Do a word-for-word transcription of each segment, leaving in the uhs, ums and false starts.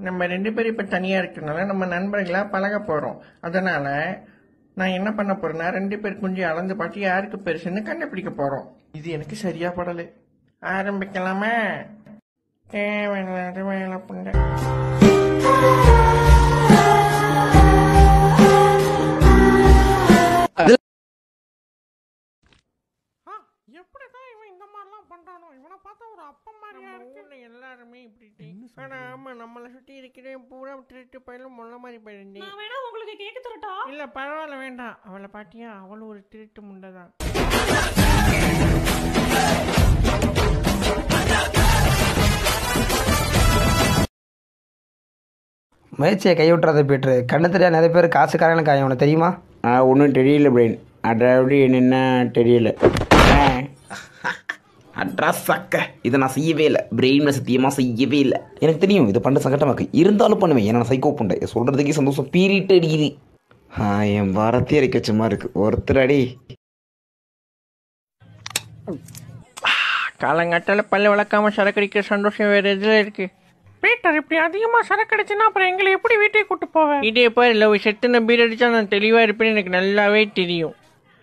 நம்ம ரெண்டு பேரும் இப்ப தனியா இருக்கனால நம்ம நண்பர்களா பழக போறோம். அதனால நான் என்ன பண்ண போறேன்னா ரெண்டு பேர் குஞ்சு அளந்து பார்த்து யாருக்கு பெருசுன்னு கண்டுபிடிக்க போறோம். இது எனக்கு சரியா படலை. ஆரம்பிக்கலாமா? தேவையில்லாத வேலை புண்ட. எப்படிதான் இவன் இந்த மாதிரிலாம் பண்றானோ? இவனை பார்த்தா ஒரு அப்பா மாதிரியா இருக்கு. எல்லாருமே இப்படி. ஆனா ஆமா, நம்மளை சுத்தி இருக்கிற பூரா திருட்டு பயிலும் முள்ள மாதிரி போயிருந்தேன். நான் வேணா உங்களுக்கு கேட்க தரட்டா? இல்ல பரவாயில்ல, வேண்டாம். அவளை பாட்டியா, அவளும் ஒரு திருட்டு முண்டைதான். முயற்சியை கைவிட்டுறதை போய்ட்டு கண்ணு தெரியாது நிறைய பேர் காசுக்காரங்களுக்கு காயம். உனக்கு தெரியுமா? ஆ ஒன்றும் தெரியல பிரெயின். அதாவது என்னென்ன தெரியல. அட்ரஸ் சக்க இதை நான் செய்யவே இல்லை. பிரெயினில் சத்தியமாக செய்யவே இல்லை. எனக்கு தெரியும் இதை பண்ண சங்கட்டமாக்கு, இருந்தாலும் பண்ணுவேன். ஏன்னா நான் சைக்கோ புண்டை. சொல்கிறதுக்கே சந்தோஷம் பீரிட்டு அடிக்குது. ஆ என் பாரத்தையே அடிக்க சும்மா இருக்கு ஒருத்தர் அடி. காலங்காட்டால பல்லு வளர்க்காம சரக்கு அடிக்கிற சந்தோஷம் வேற எதுல இருக்கு? பீட்டர், இப்படி அதிகமா சரக்கு அடிச்சுன்னா அப்புறம் எங்களை எப்படி வீட்டுக்கு கூட்டு போவேன்? இதே பாரு, லவ் செத்துன பீர் அடிச்சா நான் தெளிவா இருப்பேன்னு எனக்கு நல்லாவே தெரியும்.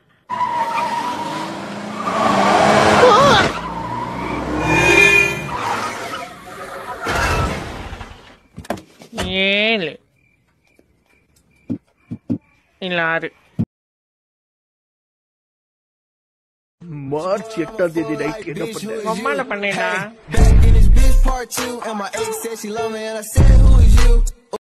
ஏழு இல்ல ஆறு. மார்ச் எட்டாம் தேதி நைட் என்ன பண்ண? அம்மால பண்ணேடா.